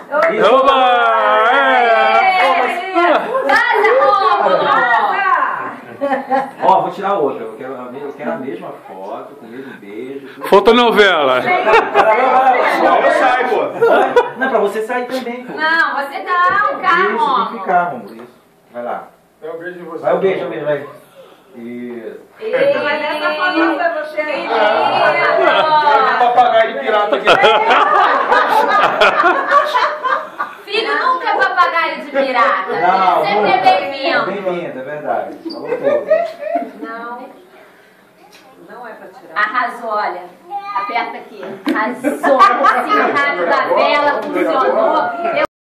Ó, vou tirar outra. Eu quero a mesma foto, com o mesmo beijo. Fotonovela. Eu saio, pô. Não, pra você sair também, pô. Não, você dá um carro. Isso, tem que ficar, amor. Isso. Vai lá. É um beijo em você. Vai o beijo, vai. Isso. Mas essa foto não foi você. Papagaio de pirata aqui. Filho nunca é papagaio de pirata. Não, Sempre é bem-vindo. Bem-vindo, é verdade. Falou tudo. Não é pra tirar. Arrasou, olha. Aperta aqui. Arrasou. O sinal da vela funcionou.